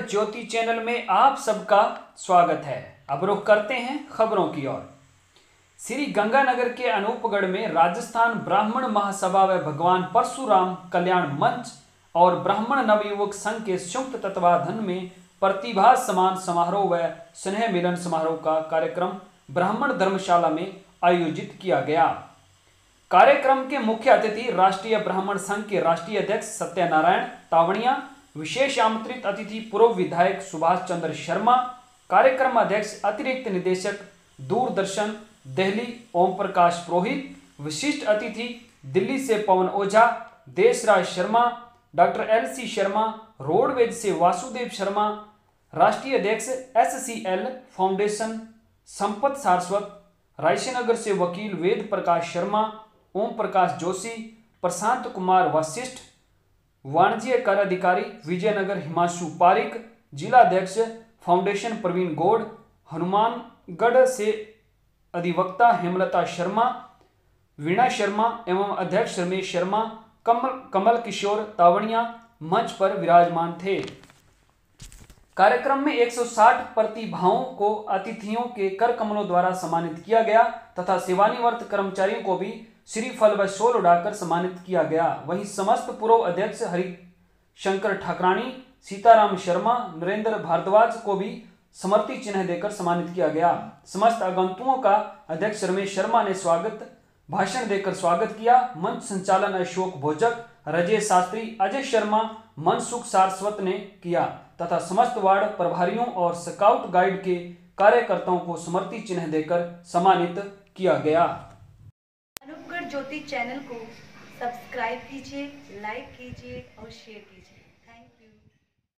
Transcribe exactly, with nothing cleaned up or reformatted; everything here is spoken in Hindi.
ज्योति चैनल में आप सबका स्वागत है। अब रुख करते हैं खबरों की ओर। श्री गंगानगर के अनूपगढ़ में राजस्थान ब्राह्मण महासभा व भगवान परशुराम कल्याण मंच और ब्राह्मण नवयुवक संघ के संयुक्त तत्वाधान में प्रतिभा समान समारोह व स्नेह मिलन समारोह का कार्यक्रम ब्राह्मण धर्मशाला में आयोजित किया गया। कार्यक्रम के मुख्य अतिथि राष्ट्रीय ब्राह्मण संघ के राष्ट्रीय अध्यक्ष सत्यनारायण तावड़िया, विशेष आमंत्रित अतिथि पूर्व विधायक सुभाष चंद्र शर्मा, कार्यक्रम अध्यक्ष अतिरिक्त निदेशक दूरदर्शन दिल्ली ओम प्रकाश पुरोहित, विशिष्ट अतिथि दिल्ली से Pawan Ojha, Deshraj Sharma, doctor L C Sharma, roadways से वासुदेव शर्मा, राष्ट्रीय अध्यक्ष S C L foundation Sampat Saraswat, Raisinghnagar से वकील वेद प्रकाश शर्मा, ओम प्रकाश जोशी, प्रशांत कुमार वशिष्ठ, वाणिज्य कर अधिकारी विजयनगर हिमांशु पारिक, जिला अध्यक्ष फाउंडेशन प्रवीण गौड़, हनुमानगढ़ से अधिवक्ता हेमलता शर्मा, वीणा शर्मा एवं अध्यक्ष रमेश शर्मा, कमल कमल किशोर तावड़िया मंच पर विराजमान थे। कार्यक्रम में एक सौ साठ प्रतिभाओं को अतिथियों के कर कमलों द्वारा सम्मानित किया गया तथा सेवानिवृत्त कर्मचारियों को भी श्रीफल व शॉल उड़ाकर सम्मानित किया गया। वहीं समस्त पूर्व अध्यक्ष हरिशंकर ठाकरानी, सीताराम शर्मा, नरेंद्र भारद्वाज को भी स्मृति चिन्ह देकर सम्मानित किया गया। समस्त आगंतुकों का अध्यक्ष रमेश शर्मा ने स्वागत भाषण देकर स्वागत किया। मंच संचालन अशोक भोजक, रजय शास्त्री, अजय शर्मा, मनसुख सारस्वत ने किया तथा समस्त वार्ड प्रभारियों और स्काउट गाइड के कार्यकर्ताओं को स्मृति चिन्ह देकर सम्मानित किया गया। अनूपगढ़ ज्योति चैनल को सब्सक्राइब कीजिए, लाइक कीजिए और शेयर कीजिए।